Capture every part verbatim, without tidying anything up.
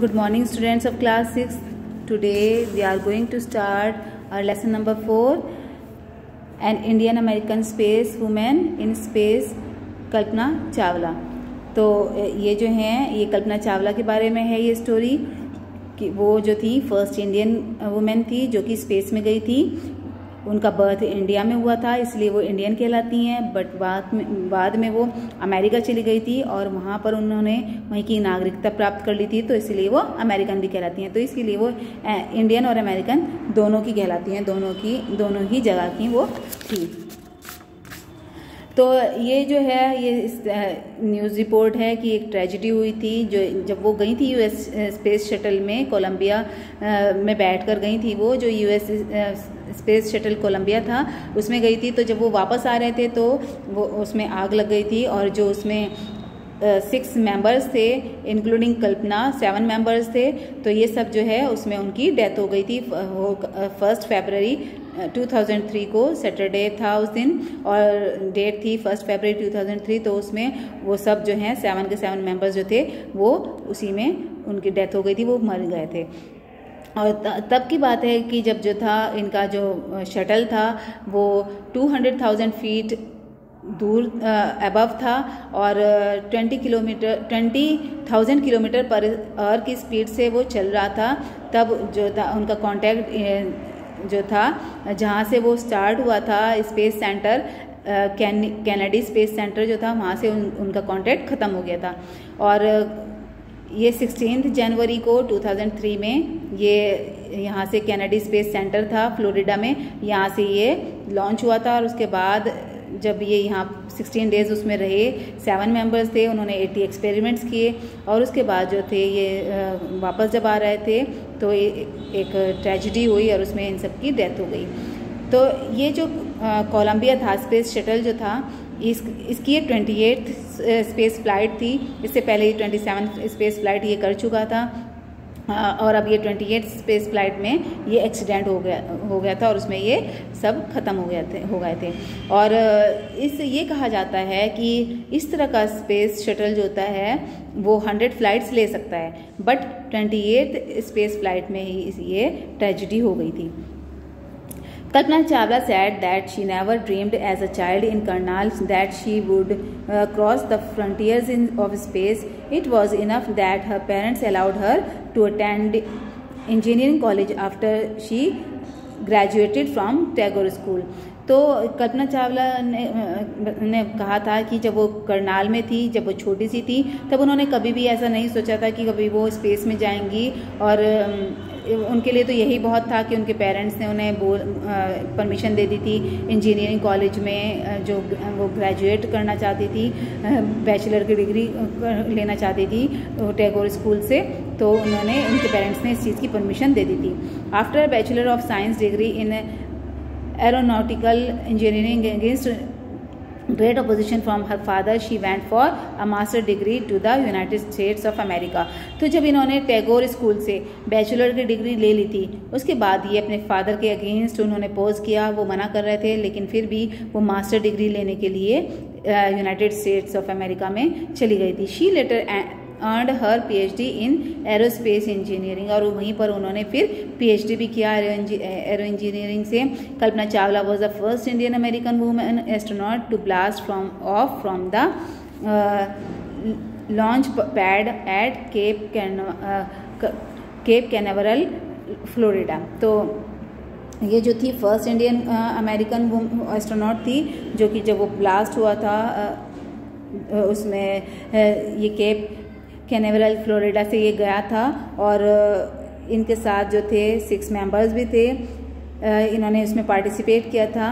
Good morning, students of class six. Today we are going to start our lesson number four, an Indian American space woman in space, Kalpana Chawla. तो ये जो हैं ये कल्पना चावला के बारे में है ये स्टोरी कि वो जो थी फर्स्ट इंडियन वुमेन थी जो कि स्पेस में गई थी। उनका बर्थ इंडिया में हुआ था इसलिए वो इंडियन कहलाती हैं, बट बाद में बाद में वो अमेरिका चली गई थी और वहाँ पर उन्होंने वहीं की नागरिकता प्राप्त कर ली थी, तो इसलिए वो अमेरिकन भी कहलाती हैं। तो इसीलिए वो इंडियन और अमेरिकन दोनों की कहलाती हैं, दोनों की दोनों ही जगह की वो थी। तो ये जो है ये न्यूज़ रिपोर्ट है कि एक ट्रेजिडी हुई थी जो जब वो गई थी यूएस स्पेस शटल में कोलंबिया में बैठकर गई थी। वो जो यूएस स्पेस शटल कोलंबिया था उसमें गई थी, तो जब वो वापस आ रहे थे तो वो उसमें आग लग गई थी और जो उसमें सिक्स मेंबर्स थे इंक्लूडिंग कल्पना सेवन मेंबर्स थे, तो ये सब जो है उसमें उनकी डेथ हो गई थी। वो फर्स्ट फरवरी टू थाउज़ेंड थ्री को सैटरडे था उस दिन और डेट थी फर्स्ट फरवरी टू थाउज़ेंड थ्री, तो उसमें वो सब जो हैं सेवन के सेवन मेंबर्स जो थे वो उसी में उनकी डेथ हो गई थी, वो मर गए थे। और तब की बात है कि जब जो था इनका जो शटल था वो टू हंड्रेड थाउजेंड फीट दूर अबव था और twenty kilometre twenty thousand kilometre per hour की स्पीड से वो चल रहा था। तब जो था उनका कांटेक्ट जो था जहाँ से वो स्टार्ट हुआ था space centre Kennedy space centre जो था वहाँ से उन, उनका कांटेक्ट ख़त्म हो गया था। और ये सिक्सटीन्थ जनवरी को टू थाउज़ेंड थ्री में ये यहाँ से कैनेडी स्पेस सेंटर था फ्लोरिडा में, यहाँ से ये लॉन्च हुआ था। और उसके बाद जब ये यहाँ सिक्सटीन डेज उसमें रहे, सेवन मेंबर्स थे, उन्होंने एटी एक्सपेरिमेंट्स किए और उसके बाद जो थे ये वापस जब आ रहे थे तो एक ट्रेजिडी हुई और उसमें इन सब की डेथ हो गई। तो ये जो कोलंबिया था स्पेस शटल जो था इस इसकी ये ट्वेंटी एट स्पेस फ्लाइट थी। इससे पहले ये ट्वेंटी सेवन स्पेस फ्लाइट ये कर चुका था और अब ये ट्वेंटी एट स्पेस फ्लाइट में ये एक्सीडेंट हो गया हो गया था और उसमें ये सब ख़त्म हो गया थे हो गए थे। और इस ये कहा जाता है कि इस तरह का स्पेस शटल जो होता है वो हंड्रेड फ्लाइट्स ले सकता है, but twenty eight space flight में ही ये ट्रेजिडी हो गई थी। Kalpana Chawla said that she never dreamed as a child in Karnal that she would uh, cross the frontiers in, of space. It was enough that her parents allowed her to attend engineering college after she graduated from Tagore School. तो कल्पना चावला ने ने कहा था कि जब वो करनाल में थी, जब वो छोटी सी थी, तब उन्होंने कभी भी ऐसा नहीं सोचा था कि कभी वो स्पेस में जाएंगी। और उनके लिए तो यही बहुत था कि उनके पेरेंट्स ने उन्हें परमिशन दे दी थी इंजीनियरिंग कॉलेज में, जो वो ग्रेजुएट करना चाहती थी, बैचलर की डिग्री लेना चाहती थी टैगोर स्कूल से, तो उन्होंने उनके पेरेंट्स ने इस चीज़ की परमिशन दे दी थी। After bachelor of science degree in aeronautical engineering against great opposition from her father, she went for a master degree to the United States of America. तो जब इन्होंने टैगोर स्कूल से बैचलर की डिग्री ले ली थी उसके बाद ये अपने फादर के अगेंस्ट उन्होंने पोज किया, वो मना कर रहे थे, लेकिन फिर भी वो मास्टर डिग्री लेने के लिए यूनाइटेड स्टेट्स ऑफ अमेरिका में चली गई थी। She later earned her PhD in aerospace engineering और वहीं पर उन्होंने फिर पीएचडी भी किया एरो इंजीनियरिंग से। Kalpana Chawla was the first Indian American women astronaut to blast from off from the launch pad at Cape Cape Canaveral Florida. तो ये जो थी फर्स्ट इंडियन अमेरिकन एस्ट्रोनॉट थी जो कि जब वो ब्लास्ट हुआ था उसमें ये केप कैनावरल फ्लोरिडा से ये गया था और इनके साथ जो थे सिक्स मेंबर्स भी थे, इन्होंने उसमें पार्टिसिपेट किया था।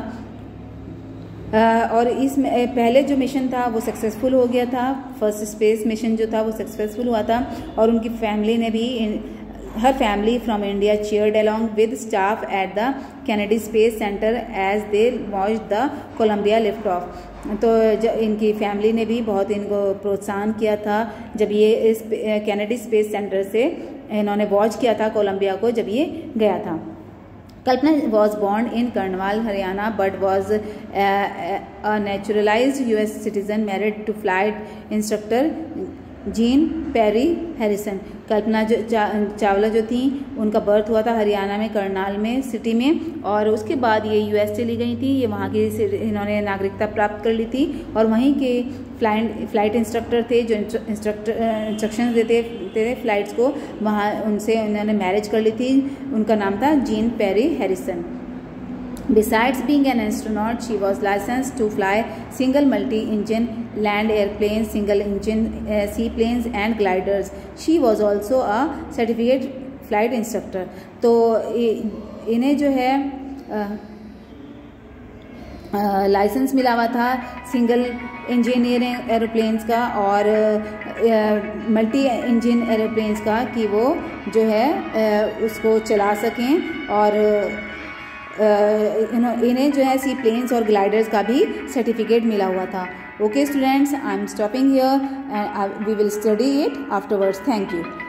और इसमें पहले जो मिशन था वो सक्सेसफुल हो गया था, फर्स्ट स्पेस मिशन जो था वो सक्सेसफुल हुआ था और उनकी फैमिली ने भी her family from India cheered along with staff at the Kennedy Space Center as they watched the Columbia lift off. तो इनकी फैमिली ने भी बहुत इनको प्रोत्साहन किया था जब ये इस कैनेडी स्पेस सेंटर से इन्होंने वॉच किया था कोलंबिया को जब ये गया था। Kalpana was born in Karnal, Haryana, but was a, a naturalized U S citizen, married to flight instructor Jean Pierre Harrison. Kalpana जो चा, चावला जो थी उनका बर्थ हुआ था हरियाणा में करनाल में सिटी में, और उसके बाद ये यूएस चली गई थी। ये वहाँ की इन्होंने नागरिकता प्राप्त कर ली थी, और वहीं के फ्लाइट फ्लाइट इंस्ट्रक्टर थे जो इंस्ट्रक्टर इंस्ट्रक्शंस देते थे फ्लाइट्स को, वहाँ उनसे उन्होंने मैरिज कर ली थी। उनका नाम था Jean Pierre Harrison. Besides being an astronaut, she was licensed to fly single multi-engine land airplanes, single-engine uh, seaplanes, and gliders. She was also a certificate flight instructor. तो इन्हें जो है लाइसेंस मिला हुआ था सिंगल इंजीनियरिंग एरोप्लेन्स का और multi engine aeroplanes का, कि वो जो है uh, उसको चला सकें, और इन्हें जो है सी प्लेन्स और ग्लाइडर्स का भी सर्टिफिकेट मिला हुआ था। Okay students, I am stopping here and we will study it afterwards. Thank you.